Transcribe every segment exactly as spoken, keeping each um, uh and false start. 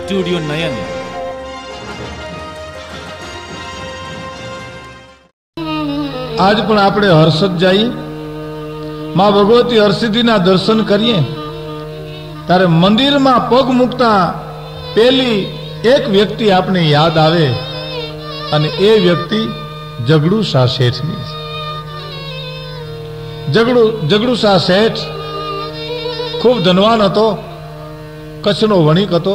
Studio નયન. આજ પણ આપણે હર્ષદ જઈએ, માં ભગવતી હરસિદ્ધિના દર્શન કરીએ, ત્યારે મંદિરમાં પગ મૂકતા પેલી એક વ્યક્તિ આપણે યાદ આવે અને એ વ્યક્તિ જગડુ શાહ શેઠની. જગડુ જગડુ શાહ શેઠ ખૂબ ધનવાન હતો, કચ્છનો વણિક હતો,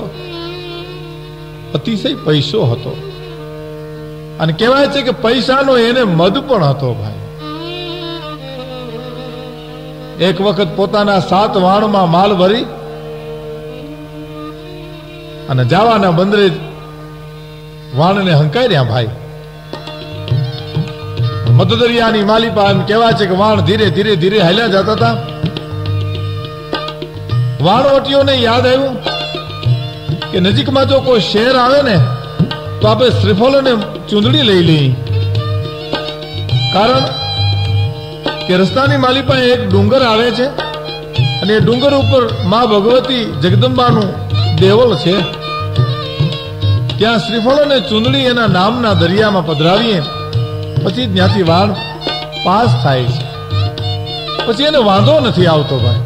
અતિશય પૈસો હતો અને કહેવાય છે કે પૈસાનો એને મદ પણ હતો. ભાઈ એક વખત પોતાના સાત વાણમાં માલ ભરી અને જાવાના બંદરે વાણને હંકાર્યા. ભાઈ મધદરિયાની માલિપા એમ કહેવાય છે કે વાણ ધીરે ધીરે ધીરે હાલ્યા જતા હતા. વાણવટીઓને યાદ આવ્યું કે નજીકમાં જો કોઈ શહેર આવે ને તો આપણે શ્રીફળ અને ચૂંદડી લઈ લઈ, કારણ કે રસ્તાની માલિપા એક ડુંગર આવે છે અને એ ડુંગર ઉપર માં ભગવતી જગદંબાનું દેવળ છે. ત્યાં શ્રીફળ અને ચૂંદડી એના નામના દરિયામાં પધરાવીએ પછી ત્યાંથી વાણ પાસ થાય છે. પછી એને વાંધો નથી આવતો. ભાઈ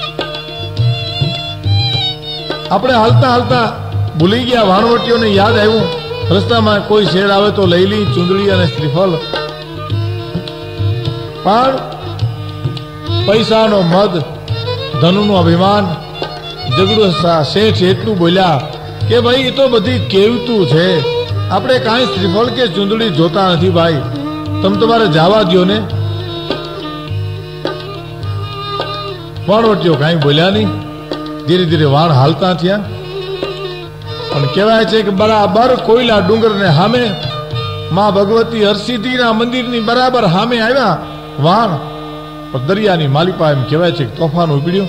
આપણે હાલતા હાલતા ભૂલી ગયા, વાણવટીઓને યાદ આવ્યું રસ્તામાં કોઈ શેર આવે તો લઈ લી ચૂંદડી અને શ્રીફળ. પણ પૈસાનો મદ, ધનનું અભિમાન, જગડુ શાહ શેઠ એટલું બોલ્યા કે ભાઈ એ તો બધી કેવતું છે, આપણે કાંઈ શ્રીફળ કે ચૂંદડી જોતા નથી. ભાઈ તમે તમારે જવા દો ને. વાણવટીઓ કાંઈ બોલ્યા નહીં, ધીરે ધીરે વાણ હાલતા થયા. પણ કહેવાય છે કે બરાબર કોયલા ડુંગર ને સામે માં ભગવતી હરસિદ્ધિના મંદિરની બરાબર સામે આવ્યા વાણ. દરિયાની માલિપા એમ કહેવાય છે કે તોફાન ઉપડ્યો.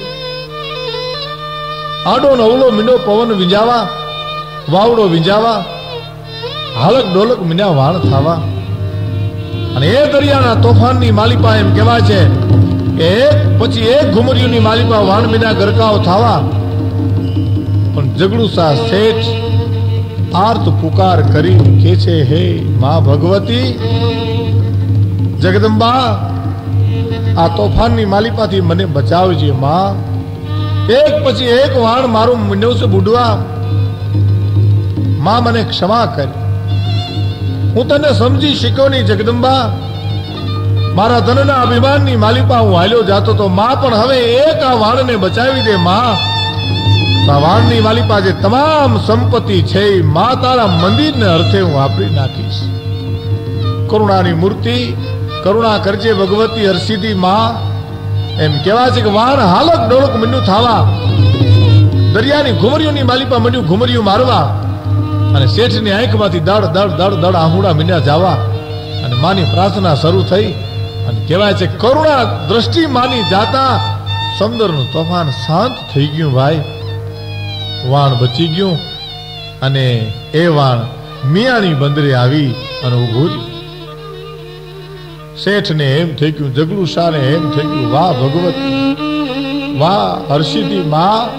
આડો નવલો મીંડો પવન વિંજાવા, વાવડો વિંજાવા, હાલક ડોલક મીંડા વાણ થવા. અને એ દરિયાના તોફાનની માલિપા એમ કહેવાય છે કે એક પછી એક ઘુમરિયુંની માલિપા વાણ મીંડા ગરકાઓ થવા. પણ જગડુ શાહ શેઠ આર્ત પુકાર કરી કે છે, હે માં ભગવતી જગદંબા, આ તોફાનની માલિપાથી મને બચાવજે માં. એક પછી એક વાણ મારું મીંડો છે બુડવા. માં મને ક્ષમા કર, હું તને સમજી શક્યો નહીં જગદંબા. મારા ધનના અભિમાનની માલિપા હું હાલ્યો જાતો તો માં, પણ હવે એક આ વાણને બચાવી દે માં. વાણની માલિપા જે તમામ સંપત્તિ છે માં તારા મંદિરને અર્થે હું વાપરી નાખીશ. કરુણાની મૂર્તિ, કરુણા કરજે ભગવતી હરસિદ્ધિ માં. એમ કહેવાય છે કે વાણ હાલક ડોળક મીંડું થાવા, દરિયાની ઘુમરીઓની માલિપા મીંડું ઘુમરીયું મારવા અને શેઠની આંખમાંથી દડ દડ દડ દડ આહુડા મીંડા જાવા. અને માની પ્રાર્થના શરૂ થઈ અને કહેવાય છે કરુણા દ્રષ્ટિ માની જાતા સમુદ્રનું તોફાન શાંત થઈ ગયું. ભાઈ વાણ બચી ગયું અને એ વાણ મિયાની બંદરે આવી અને ઉભું રહ્યું. શેઠ ને એમ થઈ ગયું, જગડુ શાહ ને એમ થઈ ગયું, વાહ ભગવતી, વાહ હરસિદ્ધિ માં,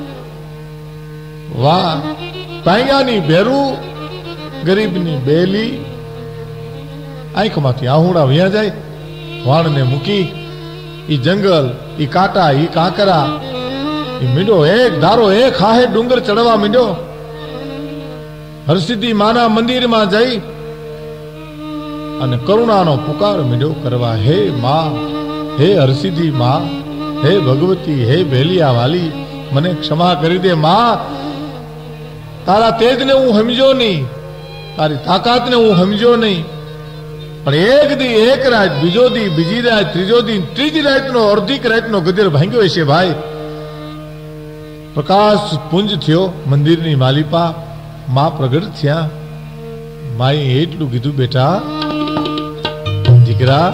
વાહ તાંગાની ભેરું, ગરીબની બેલી. આંખમાંથી આહુડા વ્યા જાય. વાણને મૂકી ઈ જંગલ, ઈ કાંટા, ઈ કાંકરા, ઈ મીંડો એક ધારો એક હાહે ડુંગર ચડવા મીંડો. હરસિદ્ધિ માના મંદિરમાં જઈ અને કરુણાનો પુકાર મીંડો કરવા. હે માં, હે હરસિદ્ધિ માં, હે ભગવતી, હે ભેલિયા વાલી, મને ક્ષમા કરી દે માં. તારા તેજને હું સમજો નહીં, તારી તાકાતને હું સમજો નહીં, પણ એક દી એક રાત, બીજો દી બીજી રાત, ત્રીજો દી ત્રીજી રાતનો અર્ધિક રાતનો ગધેર ભાંગ્યો છે. ભાઈ પ્રકાશ પુંજ થયો મંદિરની માલિપા, માં પ્રગટ થયા. માએ એટલું કીધું, બેટા દીકરા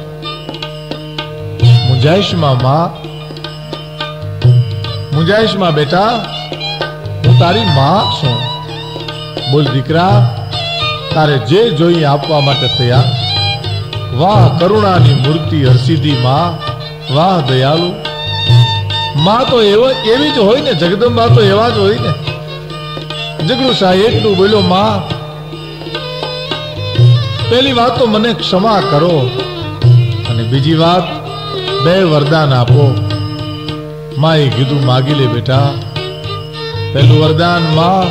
મુંજાઈશમાં, માં મુંજાઈશમાં બેટા, હું તારી માં છું. બોલ દીકરા, તારે જે જોઈએ આપવા માટે તૈયાર. વાહ કરુણાની મૂર્તિ હરસિદ્ધિ માં, વાહ દયાળુ માં. તો એવો એવી જ હોય ને, જગદંબા તો એવા જ હોય ને. જગડુ શાહ એટલું બોલ્યો, માં પહેલી વાત તો મને ક્ષમા કરો, અને બીજી વાત બે વરદાન આપો. માએ કીધું, માગી લે બેટા. પહેલું વરદાન, માં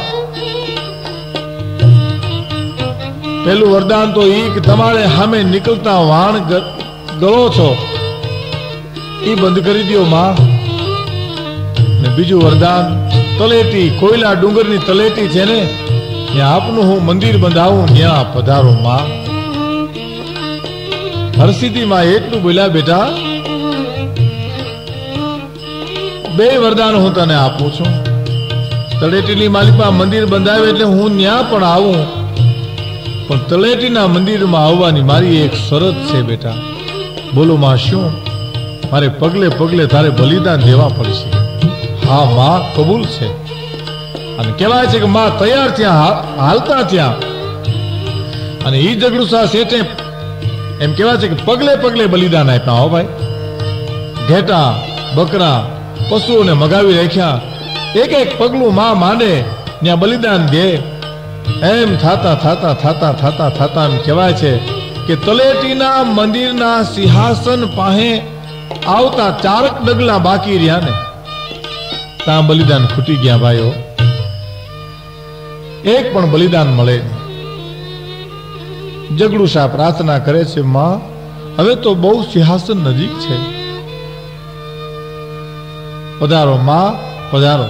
પહેલું વરદાન તો ઈ કે તમારે સામે નીકળતા વાણ ગળો છો એ બંધ કરી દો માં. ને બીજું વરદાન, તલેટી કોયલા ડુંગરની તલેટી છે ને ત્યાં આપનું હું મંદિર બંધાવું, ત્યાં પધારો માં. હરસિદ્ધિ માં એટલું બોલ્યા, બેટા બે વરદાન હું તને આપું છું. તળેટીની માલિકમાં મંદિર બંધાવે એટલે હું ત્યાં પણ આવું, પણ તળેટીના મંદિરમાં આવવાની મારી એક શરત છે બેટા. બોલો માં, શું? મારે પગલે પગલે તારે બલિદાન દેવા પડશે. હા માં, કબૂલ છે. અને કહેવાય છે કે માં તૈયાર ત્યાં હાલતા ત્યાં, અને ઈ જગડુ શાહ શેઠે એમ કહેવાય છે કે પગલે પગલે બલિદાન આપ્યા. હો ભાઈ, ઘેટા બકરા પશુઓને મગાવી રાખ્યા, એક એક પગલું માં માંડે ત્યાં બલિદાન દે. એમ થાતા થાતા થાતા થાતા થાતા એમ કહેવાય છે કે તલેટીના મંદિરના સિંહાસન પાસે આવતા ચારક ડગલા બાકી રહ્યા ને ત્યાં બલિદાન ખૂટી ગયા ભાઈઓ. એક પણ બલિદાન મળે નહીં. જગડુ શાહ પ્રાર્થના કરે છે, માં હવે તો બહુ સિંહાસન નજીક છે, પધારો માં, પધારો.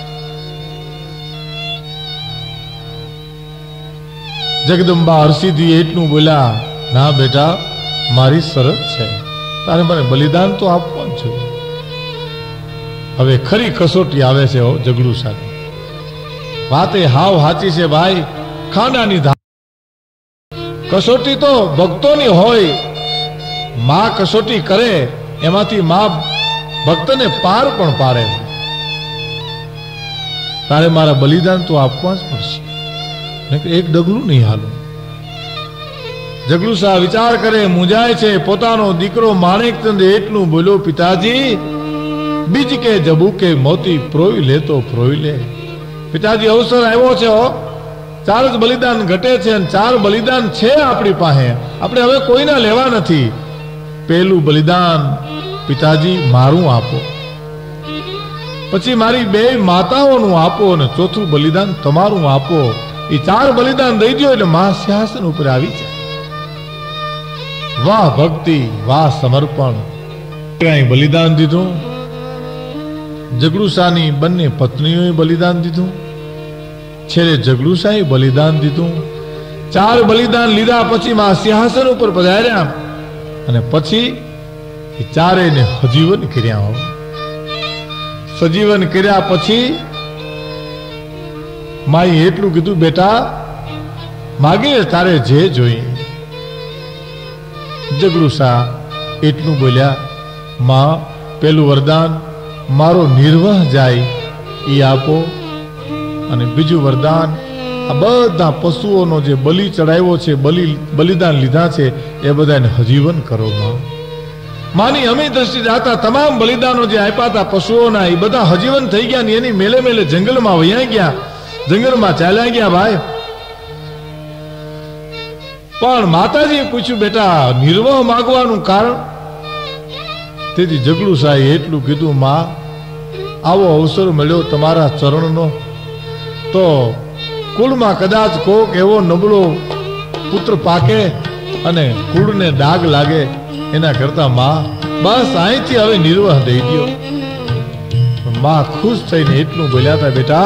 જગદંબા હરસિદ્ધિ એટલું બોલ્યા, ના બેટા, મારી શરત છે, તારે મને બલિદાન તો આપવું જ જોઈએ. હવે ખરી કસોટી આવે છે જગડુ શાહ. વાતે હાવ હાચી છે ભાઈ, ખાંડાની ધાર. કસોટી તો ભક્તોની હોય, માં કસોટી કરે એમાંથી માં ભક્તને પાર પણ પાડે. તારે મારા બલિદાન તો આપવા જ પડશે, એક ડગલું નહીં હાલું. જગડુ શાહ વિચાર કરે, મૂંઝાય છે. પોતાનો દીકરો માણેકચંદ એટલું બોલ્યો, પિતાજી બીજ કે જબુ કે મોતી પ્રોઈ લે તો પ્રોઈ લે. પિતાજી અવસર આવ્યો છે, હો ચાર જ બલિદાન ઘટે છે, અને ચાર બલિદાન છે આપણી પાસે, આપણે હવે કોઈના લેવા નથી. પહેલું બલિદાન પિતાજી મારું આપો, પછી મારી બે માતાઓનું આપો, અને ચોથું બલિદાન તમારું આપો. એ ચાર બલિદાન દઈ દો એટલે મા સિંહાસન ઉપર આવી જાય. વાહ ભક્તિ, વાહ સમર્પણ. કઈ બલિદાન દીધું. જગડુ શાહની બંને પત્નીઓએ બલિદાન દીધું, છેલ્લે જગડુ શાહે બલિદાન દીધું. ચાર બલિદાન લીધા પછી મા સિંહાસન ઉપર પધાર્યા, અને પછી એ ચારેયને સજીવન કર્યા. સજીવન કર્યા પછી માએ એટલું કીધું, બેટા માગે તારે જે જોઈએ. જગડુ શાહ એટલું બોલ્યા, માં પેલું વરદાન મારો નિર્વાહ જાય એ આપો, અને બીજું વરદાન આ બધા પશુઓનો જે બલિ ચડાવ્યો છે, બલિ બલિદાન લીધા છે, એ બધાને હજીવન કરો. માં માની અમી દ્રષ્ટિ જાતા તમામ બલિદાનો જે આપ્યા હતા પશુઓના, એ બધા હજીવન થઈ ગયા ને એની મેલે મેલે જંગલમાં વયા ગયા, જંગલમાં ચાલ્યા ગયા ભાઈ. પણ માતાજીએ પૂછ્યું, બેટા નિર્વાહ માંગવાનું કારણ? તેથી જગડુ શાહે એટલું કીધું, માં આવો અવસર મળ્યો તમારા ચરણનો, તો કુળમાં કદાચ કોક એવો નબળો પુત્ર પાકે અને કુળને ડાગ લાગે, એના કરતા માં બસ અહીંથી હવે નિર્વાહ દઈ દો. માં ખુશ થઈને એટલું બોલ્યા હતા, બેટા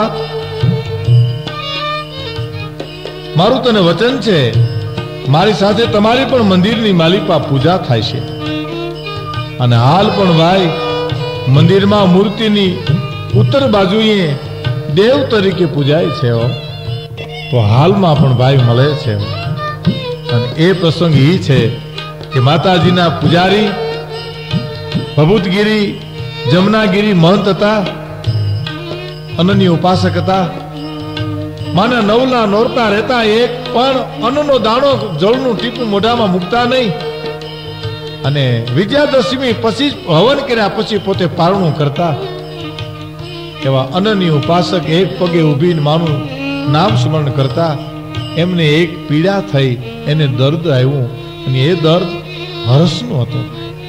મારું તને વચન છે, મારી સાથે તમારી પણ મંદિરની માલિકા પૂજા થાય છે, અને હાલ પણ ભાઈ મંદિરમાં મૂર્તિની ઉત્તર બાજુએ દેવ તરીકે પૂજાય છે, તો હાલમાં પણ ભાઈ મળે છે. અને એ પ્રસંગ એ છે કે માતાજીના પૂજારી ભભૂતગીરી જમનાગીરી મહંત હતા, અનન્ય ઉપાસક હતા. માના નવલા નોરતા રહેતા, એક પણ અન્નનો દાણો જળનું ટીપું મોઢામાં મૂકતા નહીં, અને વિજયાદશમી પછી હવન કર્યા પછી પોતે પારણું કરતા. એવા અનન્ય ઉપાસક એક પગે ઉભીને માનું નામ સ્મરણ કરતા એમને એક પીડા થઈ, એને દર્દ આવ્યું અને એ દર્દ હર્ષનું હતું.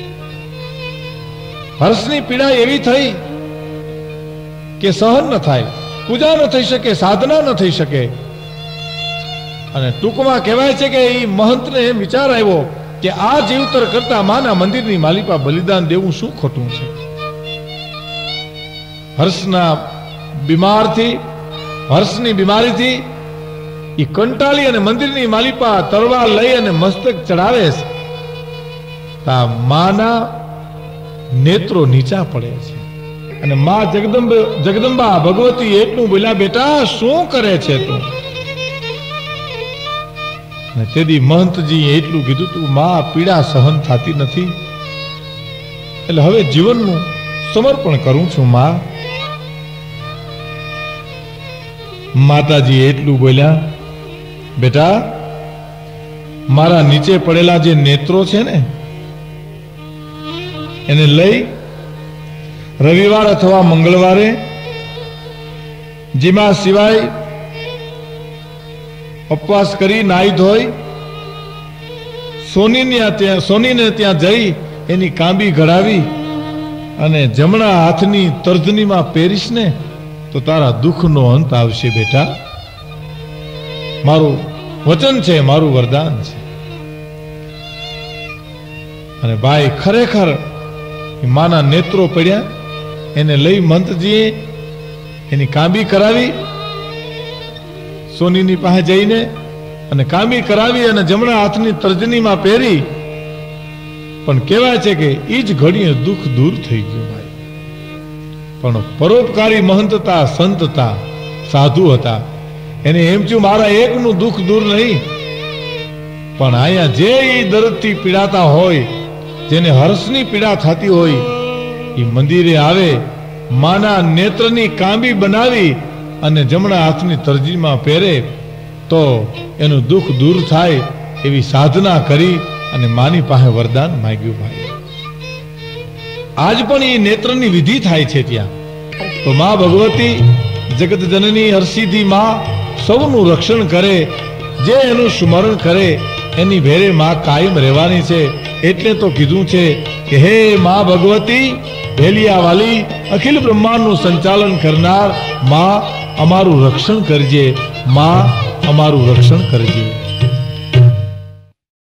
હર્ષની પીડા એવી થઈ કે સહન ન થાય, પૂજા ન થઈ શકે, સાધના ન થઈ શકે. અને ટૂંકમાં કહેવાય છે કે એ મહંતને એમ વિચાર આવ્યો કે આ જીવતર કરતા માના મંદિરની માલિપા બલિદાન દેવું શું ખોટું છે. હર્ષના બીમારથી, હર્ષની બીમારીથી એ કંટાળી અને મંદિરની માલિપા તલવાર લઈ અને મસ્તક ચડાવે છે. તા માના નેત્રો નીચા પડે છે અને માં જગદંબ જગદંબા ભગવતી એટલું બોલ્યા, બેટા શું કરે છે તું? તેથી મહંતજી એટલું કીધું, તું માં પીડા સહન થતી નથી, એટલે હવે જીવનનું સમર્પણ કરું છું માં. માતાજી એટલું બોલ્યા, બેટા મારા નીચે પડેલા જે નેત્રો છે ને એને લઈ રવિવાર અથવા મંગળવારે જેમાં સિવાય ઉપવાસ કરી નાઈ ધોઈ સોનીને ત્યાં સોનીને ત્યાં જઈ એની કાંબી ઘડાવી અને જમણા હાથની તર્જનીમાં પહેરીશ ને તો તારા દુઃખનો અંત આવશે બેટા. મારું વચન છે, મારું વરદાન છે. અને ભાઈ ખરેખર માના નેત્રો પડ્યા, એને લઈ મંતજીએ એની કાંબી કરાવી, સોનીની પાસે જઈને અને કાંબી કરાવી અને જમણા હાથની તર્જનીમાં પહેરી. પણ કહેવાય છે કે એ જ ઘડીએ દુઃખ દૂર થઈ ગયું ભાઈ. પણ પરોપકારી મહંતતા, સંતતા, સાધુ હતા. એને એમ થયું મારા એકનું દુઃખ દૂર નહીં, પણ અહીંયા જે દર્દથી પીડાતા હોય, જેને હર્ષની પીડા થતી હોય, એ મંદિરે આવે, માના નેત્રની કાંબી બનાવી અને જમણા હાથની તર્જનીમાં પહેરે તો એનું દુઃખ દૂર થાય એવી સાધના કરી અને માની પાસે વરદાન માંગ્યું ભાઈ. આજ પણ એ નેત્રની વિધિ થાય છે ત્યાં. તો માં ભગવતી જગત જનની હર્ષિથી માં સૌનું રક્ષણ કરે, જે એનું સ્મરણ કરે એની ભેરે માં કાયમ રહેવાની છે. એટલે તો કીધું છે કે હે માં ભગવતી ભેલિયા વાલી, અખિલ બ્રહ્માંડનું સંચાલન કરનાર માં અમારું રક્ષણ કરજે, માં અમારું રક્ષણ કરજે.